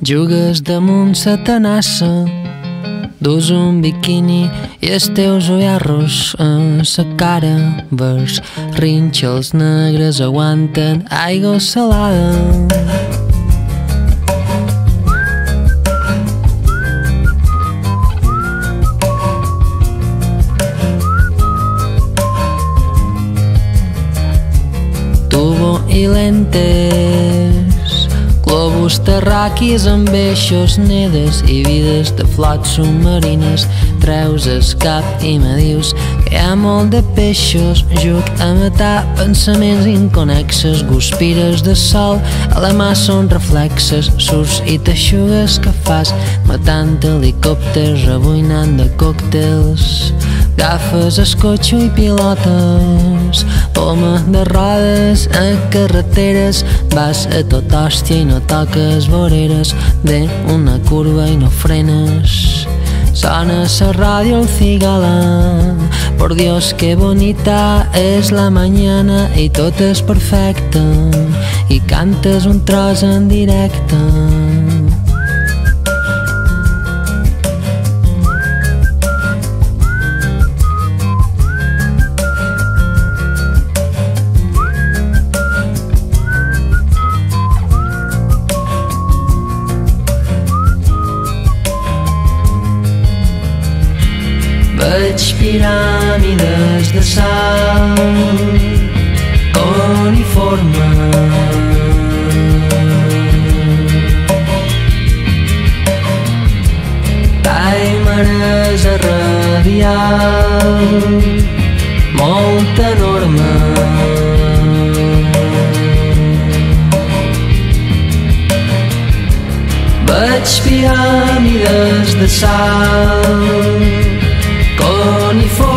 Jugues damunt sa tenassa, dus un biquini i els teus ullarros a sa cara. Vers rínxols negres aguanten aigua salada. Tubo i lentes, globus terraquis amb eixos, nedes i vides de flots submarines. Treus el cap i me dius que hi ha molt de peixos. Juc a matar pensaments inconexes, guspires de sol, a la mà són reflexes. Surts i t'aixugues que fas, matant helicòpters, rebuinant de còctels. Agafes el cotxe i pilotes, poma de rodes a carreteres. Vas a tot hòstia i no toques voreres, ve una curva i no frenes. Sona la ràdio el cigala, por Dios que bonita es la mañana, i tot és perfecte, i cantes un tros en directe. Veig piràmides de sal uniforme, Taimaresa radial molt enorme. Veig piràmides de sal uniforme,